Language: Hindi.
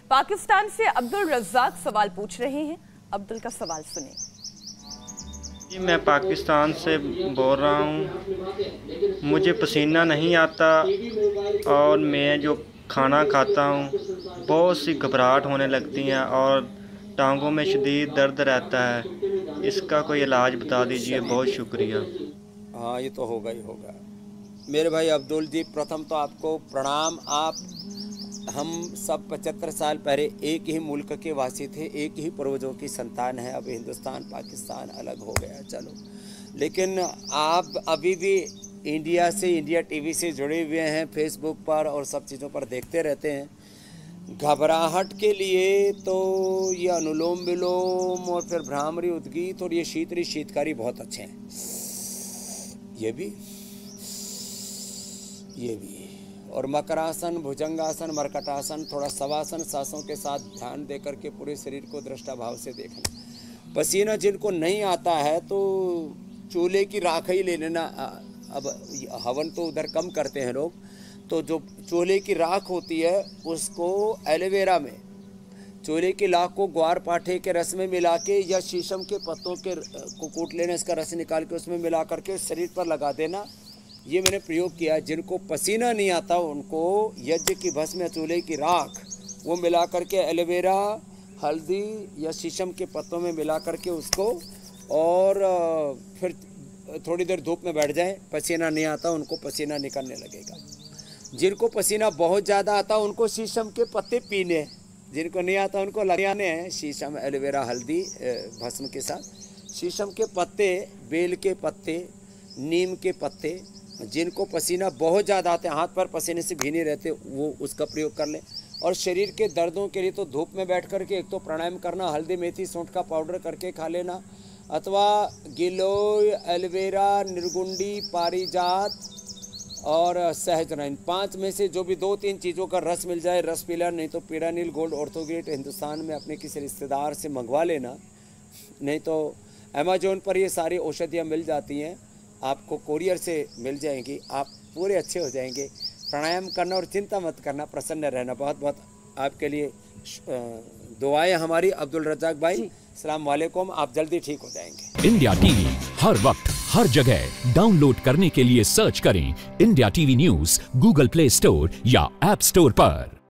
पाकिस्तान से अब्दुल रज़ाक सवाल पूछ रहे हैं। अब्दुल का सवाल सुने। जी, मैं पाकिस्तान से बोल रहा हूँ। मुझे पसीना नहीं आता और मैं जो खाना खाता हूँ बहुत सी घबराहट होने लगती हैं और टांगों में शदीद दर्द रहता है। इसका कोई इलाज बता दीजिए, बहुत शुक्रिया। हाँ, ये तो होगा ही होगा। मेरे भाई अब्दुल जी, प्रथम तो आपको प्रणाम। आप हम सब 75 साल पहले एक ही मुल्क के वासी थे, एक ही पूर्वजों की संतान है। अब हिंदुस्तान पाकिस्तान अलग हो गया, चलो, लेकिन आप अभी भी इंडिया से, इंडिया टीवी से जुड़े हुए हैं, फेसबुक पर और सब चीज़ों पर देखते रहते हैं। घबराहट के लिए तो ये अनुलोम विलोम और फिर भ्रामरी उद्गीत और ये शीतरी शीतकारी बहुत अच्छे हैं। ये भी और मकरासन, भुजंगासन, मरकटासन, थोड़ा शवासन सांसों के साथ ध्यान दे करके पूरे शरीर को दृष्टा भाव से देखना। पसीना जिनको नहीं आता है तो चूल्हे की राख ही ले लेना। अब हवन तो उधर कम करते हैं लोग, तो जो चूल्हे की राख होती है उसको एलोवेरा में, चूल्हे की लाख को ग्वार पाठे के रस में मिला के या शीशम के पत्तों के को कूट लेना, इसका रस निकाल के उसमें मिला करके शरीर पर लगा देना। ये मैंने प्रयोग किया। जिनको पसीना नहीं आता उनको यज्ञ की भस्म या चूल्हे की राख वो मिला करके एलोवेरा, हल्दी या शीशम के पत्तों में मिला करके उसको, और फिर थोड़ी देर धूप में बैठ जाएं। पसीना नहीं आता उनको पसीना निकलने लगेगा। जिनको पसीना बहुत ज़्यादा आता उनको शीशम के पत्ते पीने, जिनको नहीं आता उनको लगाने हैं शीशम, एलोवेरा, हल्दी भस्म के साथ। शीशम के पत्ते, बेल के पत्ते, नीम के पत्ते। जिनको पसीना बहुत ज़्यादा आते हैं, हाथ पर पसीने से भीने रहते, वो उसका प्रयोग कर लें। और शरीर के दर्दों के लिए तो धूप में बैठ करके एक तो प्राणायाम करना, हल्दी मेथी सौंठ का पाउडर करके खा लेना, अथवा गिलोय, एलोवेरा, निर्गुंडी, पारिजात और सहजन, इन 5 में से जो भी 2-3 चीज़ों का रस मिल जाए, रस पीला, नहीं तो पीरानील गोल्ड ऑर्थोगेट हिंदुस्तान में अपने किसी रिश्तेदार से मंगवा लेना, नहीं तो अमेजोन पर ये सारी औषधियाँ मिल जाती हैं, आपको कोरियर से मिल जाएंगी। आप पूरे अच्छे हो जाएंगे। प्राणायाम करना और चिंता मत करना, प्रसन्न रहना। बहुत बहुत आपके लिए दुआएं हमारी। अब्दुल रज़ाक भाई, अस्सलाम वालेकुम। आप जल्दी ठीक हो जाएंगे। इंडिया टीवी हर वक्त हर जगह डाउनलोड करने के लिए सर्च करें India TV news Google Play Store या ऐप स्टोर पर।